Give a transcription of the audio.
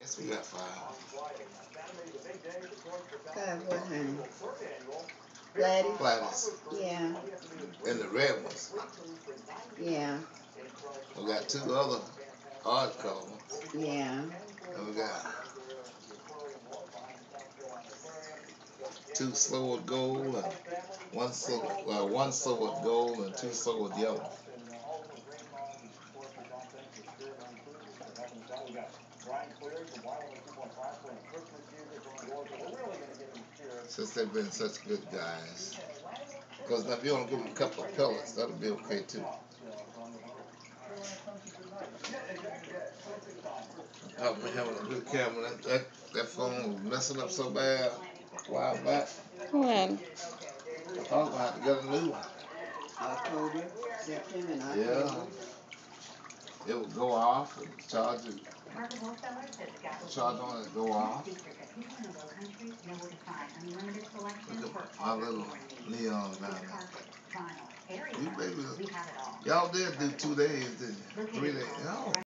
Yes, we got five. Five what, honey? Gladys? Gladys. Yeah. And the red ones. Yeah. We got two other odd color ones. Yeah. And we got two sword gold and one sword gold and two sword yellow. Since they've been such good guys. Because if you want to give them a couple of pellets, that'll be okay too. Help me having a good camera. That phone was messing up so bad a while back. When? I thought I had to get a new one. October, September, and October. Yeah. It would go off and charge on it go off. Look at my little neon down there. You baby, y'all did do 2 days, didn't you? 3 days. Oh.